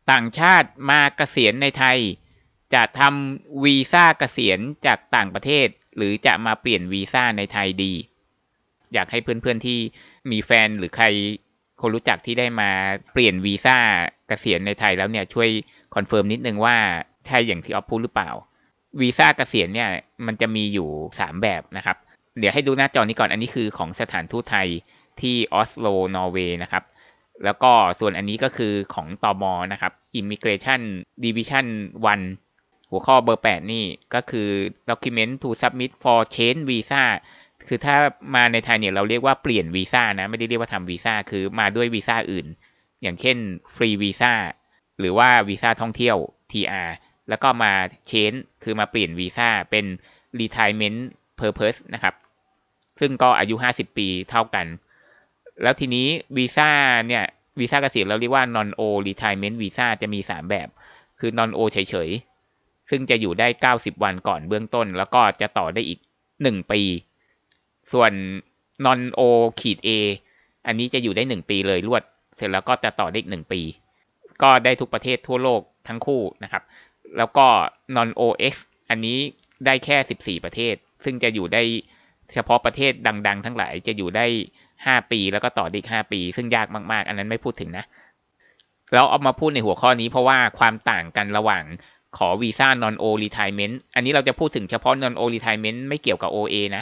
ต่างชาติมาเกษียณในไทยจะทำวีซ่าเกษียณจากต่างประเทศหรือจะมาเปลี่ยนวีซ่าในไทยดีอยากให้เพื่อนๆที่มีแฟนหรือใครคนรู้จักที่ได้มาเปลี่ยนวีซ่าเกษียณในไทยแล้วเนี่ยช่วยคอนเฟิร์มนิดนึงว่าใช่อย่างที่ออฟพูดหรือเปล่าวีซ่าเกษียณเนี่ยมันจะมีอยู่3แบบนะครับเดี๋ยวให้ดูหน้าจอนี้ก่อนอันนี้คือของสถานทูตไทยที่ออสโลนอร์เวย์นะครับแล้วก็ส่วนอันนี้ก็คือของตม.นะครับ Immigration Division 1 หัวข้อเบอร์8นี่ก็คือ document to submit for change visa คือถ้ามาในไทยเนี่ยเราเรียกว่าเปลี่ยนวีซ่านะไม่ได้เรียกว่าทำวีซ่าคือมาด้วยวีซ่าอื่นอย่างเช่นฟรีวีซ่าหรือว่าวีซ่าท่องเที่ยว TR แล้วก็มา change คือมาเปลี่ยนวีซ่าเป็น retirement purpose นะครับซึ่งก็อายุ50 ปีเท่ากันแล้วทีนี้วีซ่าเนี่ยวีซ่าเกษียณเราเรียกว่า non o retirement visa จะมี3แบบคือ non o เฉยๆซึ่งจะอยู่ได้90วันก่อนเบื้องต้นแล้วก็จะต่อได้อีก1ปีส่วน non o -a อันนี้จะอยู่ได้1ปีเลยรวดเสร็จแล้วก็จะต่อได้อีก1ปีก็ได้ทุกประเทศทั่วโลกทั้งคู่นะครับแล้วก็ non ox อันนี้ได้แค่14ประเทศซึ่งจะอยู่ได้เฉพาะประเทศดังๆทั้งหลายจะอยู่ได้5ปีแล้วก็ต่ออีก5ปีซึ่งยากมากๆอันนั้นไม่พูดถึงนะแล้วเอามาพูดในหัวข้อนี้เพราะว่าความต่างกันระหว่างขอวีซ่า non o retirement อันนี้เราจะพูดถึงเฉพาะ non o retirement ไม่เกี่ยวกับ OA นะ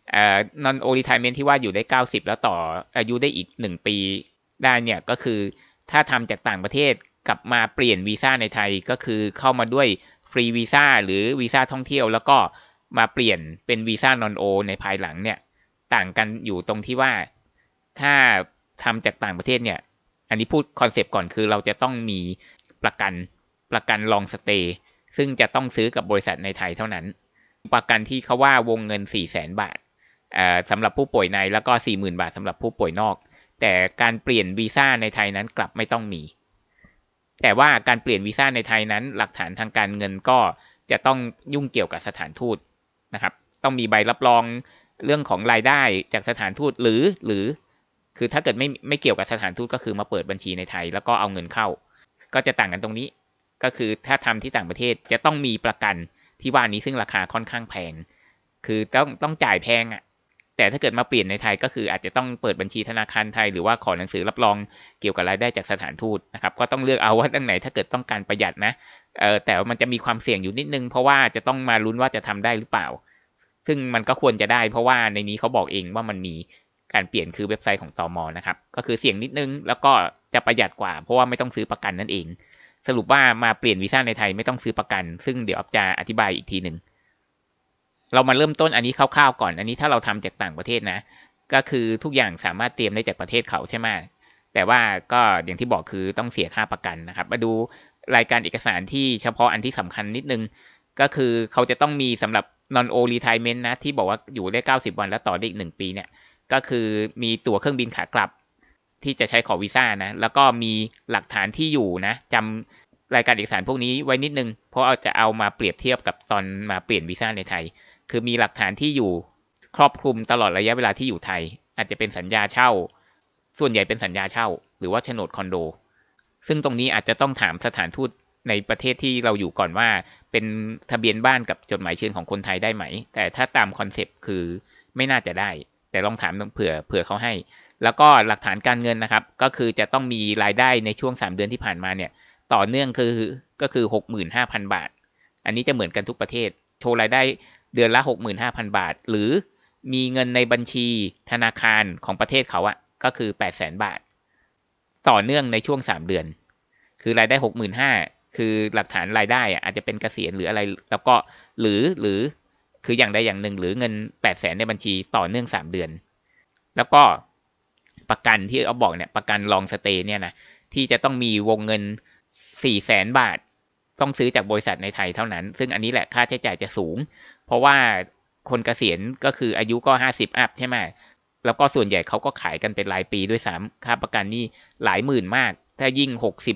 non o retirement ที่ว่าอยู่ได้90แล้วต่ออายุได้อีก1ปีได้เนี่ยก็คือถ้าทำจากต่างประเทศกลับมาเปลี่ยนวีซ่าในไทยก็คือเข้ามาด้วยฟรีวีซ่าหรือวีซ่าท่องเที่ยวแล้วก็มาเปลี่ยนเป็นวีซ่า non o ในภายหลังเนี่ยต่างกันอยู่ตรงที่ว่าถ้าทำจากต่างประเทศเนี่ยอันนี้พูดคอนเซปต์ก่อนคือเราจะต้องมีประกันลองสเตย์ซึ่งจะต้องซื้อกับบริษัทในไทยเท่านั้นประกันที่เขาว่าวงเงิน 400,000 บาทสำหรับผู้ป่วยในแล้วก็ 40,000 บาทสำหรับผู้ป่วยนอกแต่การเปลี่ยนวีซ่าในไทยนั้นกลับไม่ต้องมีแต่ว่าการเปลี่ยนวีซ่าในไทยนั้นหลักฐานทางการเงินก็จะต้องยุ่งเกี่ยวกับสถานทูตนะครับต้องมีใบรับรองเรื่องของรายได้จากสถานทูตหรือคือถ้าเกิดไม่เกี่ยวกับสถานทูตก็คือมาเปิดบัญชีในไทยแล้วก็เอาเงินเข้าก็จะต่างกันตรงนี้ก็คือถ้าทำที่ต่างประเทศจะต้องมีประกันที่ว่านี้ซึ่งราคาค่อนข้างแพงคือต้องจ่ายแพงอ่ะแต่ถ้าเกิดมาเปลี่ยนในไทยก็คืออาจจะต้องเปิดบัญชีธนาคารไทยหรือว่าขอหนังสือรับรองเกี่ยวกับรายได้จากสถานทูตนะครับก็ต้องเลือกเอาว่าตั้งไหนถ้าเกิดต้องการประหยัดนะแต่มันจะมีความเสี่ยงอยู่นิดนึงเพราะว่าจะต้องมาลุ้นว่าจะทำได้หรือเปล่าซึ่งมันก็ควรจะได้เพราะว่าในนี้เขาบอกเองว่ามันมีการเปลี่ยนคือเว็บไซต์ของตม.นะครับก็คือเสี่ยงนิดนึงแล้วก็จะประหยัดกว่าเพราะว่าไม่ต้องซื้อประกันนั่นเองสรุปว่ามาเปลี่ยนวีซ่าในไทยไม่ต้องซื้อประกันซึ่งเดี๋ยวจะอธิบายอีกทีหนึ่งเรามาเริ่มต้นอันนี้คร่าวๆก่อนอันนี้ถ้าเราทำจากต่างประเทศนะก็คือทุกอย่างสามารถเตรียมได้จากประเทศเขาใช่ไหมแต่ว่าก็อย่างที่บอกคือต้องเสียค่าประกันนะครับมาดูรายการเอกสารที่เฉพาะอันที่สำคัญนิดนึงก็คือเขาจะต้องมีสำหรับ non o retirement นะที่บอกว่าอยู่ได้90วันแล้วต่อได้อีก1ปีเนี่ยก็คือมีตั๋วเครื่องบินขากลับที่จะใช้ขอวีซ่านะแล้วก็มีหลักฐานที่อยู่นะจำรายการเอกสารพวกนี้ไว้นิดนึงเพราะจะเอามาเปรียบเทียบกับตอนมาเปลี่ยนวีซ่าในไทยคือมีหลักฐานที่อยู่ครอบคลุมตลอดระยะเวลาที่อยู่ไทยอาจจะเป็นสัญญาเช่าส่วนใหญ่เป็นสัญญาเช่าหรือว่าโฉนดคอนโดซึ่งตรงนี้อาจจะต้องถามสถานทูตในประเทศที่เราอยู่ก่อนว่าเป็นทะเบียนบ้านกับจดหมายเชิญของคนไทยได้ไหมแต่ถ้าตามคอนเซปต์คือไม่น่าจะได้แต่ลองถามเผื่อเขาให้แล้วก็หลักฐานการเงินนะครับก็คือจะต้องมีรายได้ในช่วง3เดือนที่ผ่านมาเนี่ยต่อเนื่องก็คือ 65,000 บาทอันนี้จะเหมือนกันทุกประเทศโชว์รายได้เดือนละ 65,000 บาทหรือมีเงินในบัญชีธนาคารของประเทศเขาอะก็คือ 800,000 บาทต่อเนื่องในช่วง3เดือนคือรายได้ 65,000 คือหลักฐานรายได้อะอาจจะเป็นเกษียณหรืออะไรแล้วก็หรือคืออย่างใดอย่างหนึ่งหรือเงิน 800,000 ในบัญชีต่อเนื่อง3เดือนแล้วก็ประกันที่เอาบอกเนี่ยประกันลองสเตย์เนี่ยนะที่จะต้องมีวงเงิน 400,000 บาทต้องซื้อจากบริษัทในไทยเท่านั้นซึ่งอันนี้แหละค่าใช้จ่ายจะสูงเพราะว่าคนเกษียณก็คืออายุก็50อัพใช่ไหมแล้วก็ส่วนใหญ่เขาก็ขายกันเป็นรายปีด้วยซ้ำค่าประกันนี่หลายหมื่นมากถ้ายิ่ง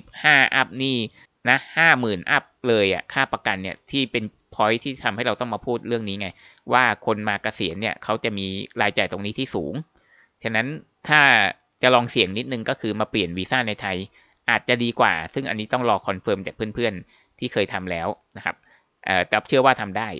65อัพนี่นะ50,000อัพเลยอ่ะค่าประกันเนี่ยที่เป็นพอยท์ที่ทำให้เราต้องมาพูดเรื่องนี้ไงว่าคนมาเกษียณเนี่ยเขาจะมีรายจ่ายตรงนี้ที่สูงฉะนั้นถ้าจะลองเสี่ยงนิดนึงก็คือมาเปลี่ยนวีซ่าในไทยอาจจะดีกว่าซึ่งอันนี้ต้องรอคอนเฟิร์มจากเพื่อนๆที่เคยทำแล้วนะครับแต่เชื่อว่าทำได้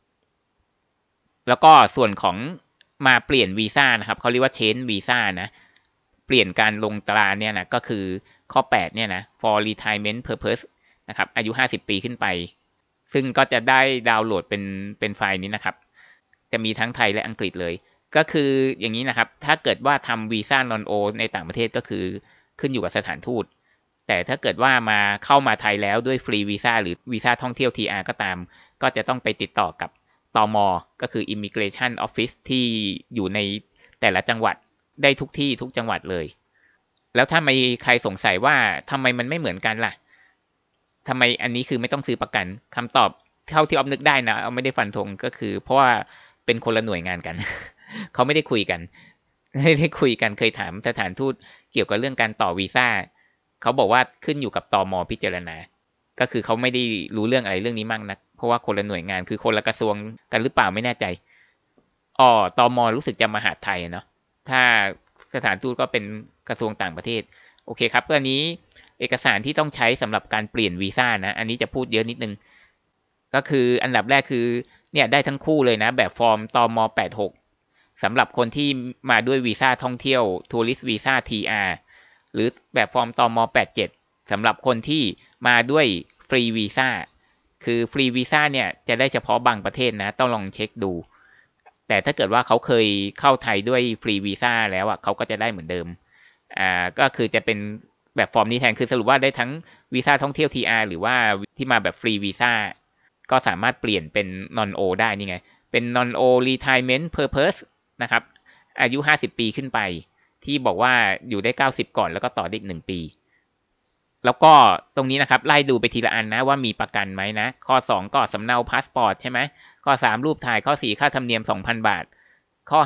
แล้วก็ส่วนของมาเปลี่ยนวีซ่านะครับเขาเรียกว่า change visa นะเปลี่ยนการลงตราเนี่ยนะก็คือข้อ8เนี่ยนะ for retirement purpose นะครับอายุ50 ปีขึ้นไปซึ่งก็จะได้ดาวน์โหลดเป็นไฟล์นี้นะครับจะมีทั้งไทยและอังกฤษเลยก็คืออย่างนี้นะครับถ้าเกิดว่าทำวีซ่านอนโอในต่างประเทศก็คือขึ้นอยู่กับสถานทูตแต่ถ้าเกิดว่าเข้ามาไทยแล้วด้วยฟรีวีซ่าหรือวีซ่าท่องเที่ยว TR ก็ตามก็จะต้องไปติดต่อกับตม.ก็คือ Immigration Office ที่อยู่ในแต่ละจังหวัดได้ทุกที่ทุกจังหวัดเลยแล้วถ้ามีใครสงสัยว่าทำไมมันไม่เหมือนกันล่ะทำไมอันนี้คือไม่ต้องซื้อประกันคำตอบเท่าที่ออมนึกได้นะเอาไม่ได้ฟันธงก็คือเพราะว่าเป็นคนละหน่วยงานกัน เขาไม่ได้คุยกันเคยถามสถานทูตเกี่ยวกับเรื่องการต่อวีซ่าเขาบอกว่าขึ้นอยู่กับตม.พิจารณาก็คือเขาไม่ได้รู้เรื่องอะไรเรื่องนี้มากนักเพราะว่าคนละหน่วยงานคือคนละกระทรวงกันหรือเปล่าไม่แน่ใจตม.รู้สึกจะมหาดไทยเนาะถ้าสถานทูตก็เป็นกระทรวงต่างประเทศโอเคครับอันนี้เอกสารที่ต้องใช้สำหรับการเปลี่ยนวีซ่านะอันนี้จะพูดเยอะนิดนึงก็คืออันดับแรกคือเนี่ยได้ทั้งคู่เลยนะแบบฟอร์มตม86สำหรับคนที่มาด้วยวีซ่าท่องเที่ยวทัวริสต์วีซ่า TR หรือแบบฟอร์มตม87สำหรับคนที่มาด้วยฟรีวีซ่าคือฟรีวีซ่าเนี่ยจะได้เฉพาะบางประเทศนะต้องลองเช็คดูแต่ถ้าเกิดว่าเขาเคยเข้าไทยด้วยฟรีวีซ่าแล้วอ่ะเขาก็จะได้เหมือนเดิมก็คือจะเป็นแบบฟอร์มนี้แทนคือสรุปว่าได้ทั้งวีซ่าท่องเที่ยว TR หรือว่าที่มาแบบฟรีวีซ่าก็สามารถเปลี่ยนเป็น non O ได้นี่ไงเป็น non O retirement purpose นะครับอายุ50 ปีขึ้นไปที่บอกว่าอยู่ได้90ก่อนแล้วก็ต่อได้อีก1ปีแล้วก็ตรงนี้นะครับไล่ดูไปทีละอันนะว่ามีประกันไหมนะข้อ2ก็สำเนาพาสปอร์ตใช่ไหมข้อ3รูปถ่ายข้อ4ค่าธรรมเนียม 2,000 บาทข้อ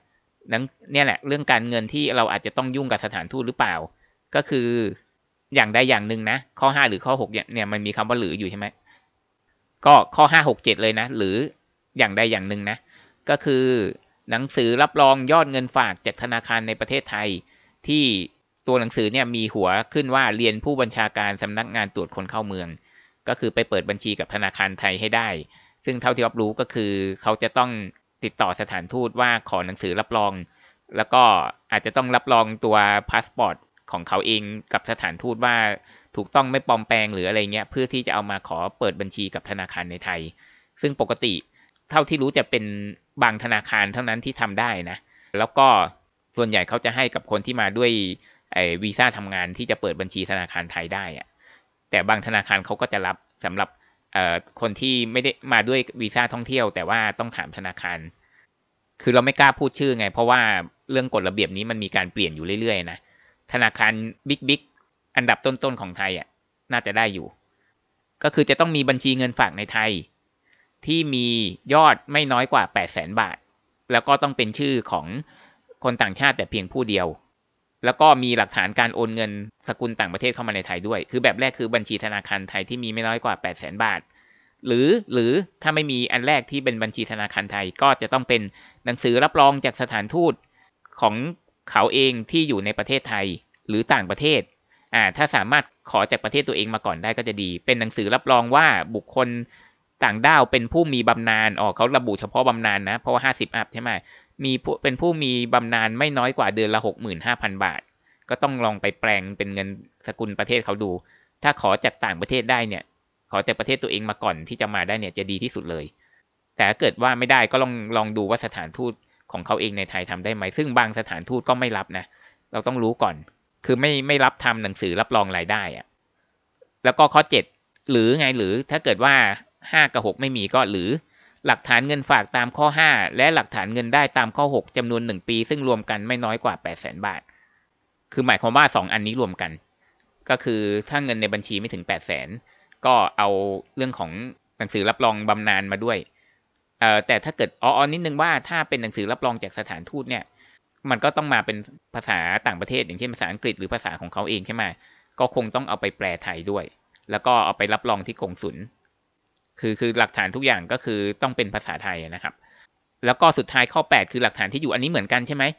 5เนี่ยแหละเรื่องการเงินที่เราอาจจะต้องยุ่งกับสถานทูตหรือเปล่าก็คืออย่างใดอย่างหนึ่งนะข้อ5หรือข้อ6เนี่ยมันมีคำว่าหรืออยู่ใช่ไหมก็ข้อ5 6 7เลยนะหรืออย่างใดอย่างหนึ่งนะก็คือหนังสือรับรองยอดเงินฝากจากธนาคารในประเทศไทยที่ตัวหนังสือเนี่ยมีหัวขึ้นว่าเรียนผู้บัญชาการสำนักงานตรวจคนเข้าเมืองก็คือไปเปิดบัญชีกับธนาคารไทยให้ได้ซึ่งเท่าที่รับรู้ก็คือเขาจะต้องติดต่อสถานทูตว่าขอหนังสือรับรองแล้วก็อาจจะต้องรับรองตัวพาสปอร์ตของเขาเองกับสถานทูตว่าถูกต้องไม่ปลอมแปลงหรืออะไรเงี้ยเพื่อที่จะเอามาขอเปิดบัญชีกับธนาคารในไทยซึ่งปกติเท่าที่รู้จะเป็นบางธนาคารเท่านั้นที่ทำได้นะแล้วก็ส่วนใหญ่เขาจะให้กับคนที่มาด้วยวีซ่าทำงานที่จะเปิดบัญชีธนาคารไทยได้อะแต่บางธนาคารเขาก็จะรับสำหรับคนที่ไม่ได้มาด้วยวีซ่าท่องเที่ยวแต่ว่าต้องถามธนาคารคือเราไม่กล้าพูดชื่อไงเพราะว่าเรื่องกฎระเบียบนี้มันมีการเปลี่ยนอยู่เรื่อยๆนะธนาคารบิ๊กอันดับต้นๆของไทยอ่ะน่าจะได้อยู่ก็คือจะต้องมีบัญชีเงินฝากในไทยที่มียอดไม่น้อยกว่า 800,000 บาทแล้วก็ต้องเป็นชื่อของคนต่างชาติแต่เพียงผู้เดียวแล้วก็มีหลักฐานการโอนเงินสกุลต่างประเทศเข้ามาในไทยด้วยคือแบบแรกคือบัญชีธนาคารไทยที่มีไม่น้อยกว่า 800,000 บาทหรือถ้าไม่มีอันแรกที่เป็นบัญชีธนาคารไทยก็จะต้องเป็นหนังสือรับรองจากสถานทูตของเขาเองที่อยู่ในประเทศไทยหรือต่างประเทศถ้าสามารถขอจากประเทศตัวเองมาก่อนได้ก็จะดีเป็นหนังสือรับรองว่าบุคคลต่างด้าวเป็นผู้มีบำนาญเขาระบุเฉพาะบำนาญนะเพราะว่า50 อัพใช่ไหมเป็นผู้มีบำนาญไม่น้อยกว่าเดือนละ 65,000 บาทก็ต้องลองไปแปลงเป็นเงินสกุลประเทศเขาดูถ้าขอจากต่างประเทศได้เนี่ยขอจากประเทศตัวเองมาก่อนที่จะมาได้เนี่ยจะดีที่สุดเลยแต่ถ้าเกิดว่าไม่ได้ก็ลองดูว่าสถานทูตของเขาเองในไทยทำได้ไหมซึ่งบางสถานทูตก็ไม่รับนะเราต้องรู้ก่อนคือไม่รับทำหนังสือรับรองรายได้อะแล้วก็ข้อ7หรือไงหรือถ้าเกิดว่า5กับ6ไม่มีก็หรือหลักฐานเงินฝากตามข้อ5และหลักฐานเงินได้ตามข้อ6จำนวน1ปีซึ่งรวมกันไม่น้อยกว่า 800,000 บาทคือหมายความว่า2อันนี้รวมกันก็คือถ้าเงินในบัญชีไม่ถึง 800,000ก็เอาเรื่องของหนังสือรับรองบำนาญมาด้วยแต่ถ้าเกิดนิดนึงว่าถ้าเป็นหนังสือรับรองจากสถานทูตเนี่ยมันก็ต้องมาเป็นภาษาต่างประเทศอย่างเช่นภาษาอังกฤษหรือภาษาของเขาเองใช่ไหมก็คงต้องเอาไปแปลไทยด้วยแล้วก็เอาไปรับรองที่กงสุลคือหลักฐานทุกอย่างก็คือต้องเป็นภาษาไทยนะครับแล้วก็สุดท้ายข้อ8คือหลักฐานที่อยู่อันนี้เหมือนกันใช่ไหม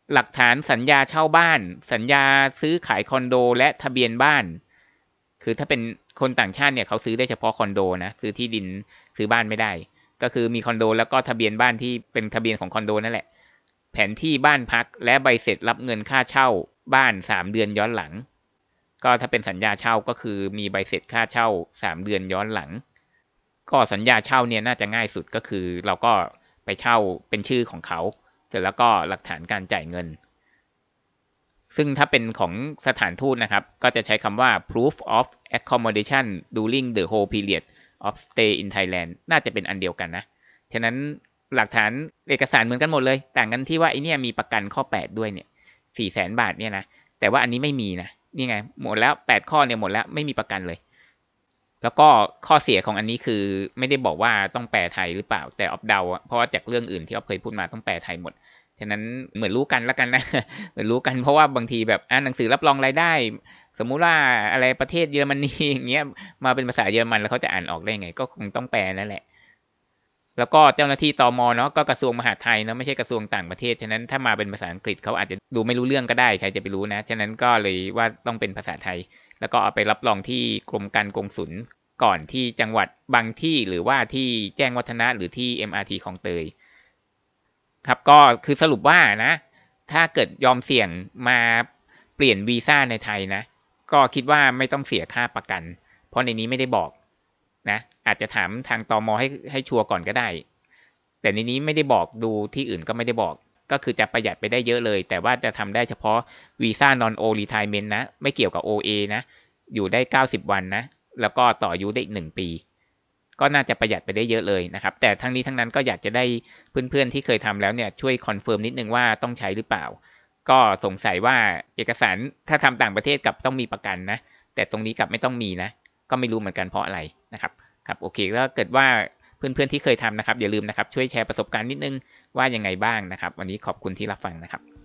หลักฐานสัญญาเช่าบ้านสัญญาซื้อขายคอนโดและทะเบียนบ้านคือถ้าเป็นคนต่างชาติเนี่ยเขาซื้อได้เฉพาะคอนโดนะซื้อที่ดินซื้อบ้านไม่ได้ก็คือมีคอนโดแล้วก็ทะเบียนบ้านที่เป็นทะเบียนของคอนโดนั่นแหละแผนที่บ้านพักและใบเสร็จรับเงินค่าเช่าบ้าน3เดือนย้อนหลังก็ถ้าเป็นสัญญาเช่าก็คือมีใบเสร็จค่าเช่า3เดือนย้อนหลังก็สัญญาเช่าเนี่ยน่าจะง่ายสุดก็คือเราก็ไปเช่าเป็นชื่อของเขาเสร็จแล้วก็หลักฐานการจ่ายเงินซึ่งถ้าเป็นของสถานทูตนะครับก็จะใช้คำว่า proof of accommodation during the whole period of stay in Thailand น่าจะเป็นอันเดียวกันนะฉะนั้นหลักฐานเอกสารเหมือนกันหมดเลยต่างกันที่ว่าไอเนี่ยมีประกันข้อ8ด้วยเนี่ย400,000 บาทเนี่ยนะแต่ว่าอันนี้ไม่มีนะนี่ไงหมดแล้ว8ข้อเนี่ยหมดแล้วไม่มีประกันเลยแล้วก็ข้อเสียของอันนี้คือไม่ได้บอกว่าต้องแปลไทยหรือเปล่าแต่ออฟเดาเพราะว่าจากเรื่องอื่นที่ออฟเคยพูดมาต้องแปลไทยหมดฉะนั้นเหมือนรู้กันแล้วกันนะ เหมือนรู้กันเพราะว่าบางทีแบบหนังสือรับรองรายได้สมมุติว่าอะไรประเทศเยอรมนีอย่างเงี้ยมาเป็นภาษาเยอรมันแล้วเขาจะอ่านออกได้ไงก็คงต้องแปลนั่นแหละแล้วก็เจ้าหน้าที่ตม.เนาะก็กระทรวงมหาดไทยเนาะไม่ใช่กระทรวงต่างประเทศฉะนั้นถ้ามาเป็นภาษาอังกฤษเขาอาจจะดูไม่รู้เรื่องก็ได้ใครจะไปรู้นะฉะนั้นก็เลยว่าต้องเป็นภาษาไทยแล้วก็เอาไปรับรองที่กรมการกงสุลก่อนที่จังหวัดบางที่หรือว่าที่แจ้งวัฒนะหรือที่ MRT คลองเตยครับก็คือสรุปว่านะถ้าเกิดยอมเสี่ยงมาเปลี่ยนวีซ่าในไทยนะก็คิดว่าไม่ต้องเสียค่าประกันเพราะในนี้ไม่ได้บอกนะอาจจะถามทางตม.ให้ชัวร์ก่อนก็ได้แต่ในนี้ไม่ได้บอกดูที่อื่นก็ไม่ได้บอกก็คือจะประหยัดไปได้เยอะเลยแต่ว่าจะทำได้เฉพาะวีซ่านอนโอรีไทเมนต์นะไม่เกี่ยวกับ OA นะอยู่ได้90วันนะแล้วก็ต่ออายุได้อีก1ปีก็น่าจะประหยัดไปได้เยอะเลยนะครับแต่ทั้งนี้ทั้งนั้นก็อยากจะได้เพื่อนๆที่เคยทำแล้วเนี่ยช่วยคอนเฟิร์มนิดนึงว่าต้องใช้หรือเปล่าก็สงสัยว่าเอกสารถ้าทำต่างประเทศกับต้องมีประกันนะแต่ตรงนี้กับไม่ต้องมีนะก็ไม่รู้เหมือนกันเพราะอะไรนะครับครับโอเคแล้วเกิดว่าเพื่อนๆที่เคยทำนะครับอย่าลืมนะครับช่วยแชร์ประสบการณ์นิดนึงว่ายังไงบ้างนะครับวันนี้ขอบคุณที่รับฟังนะครับ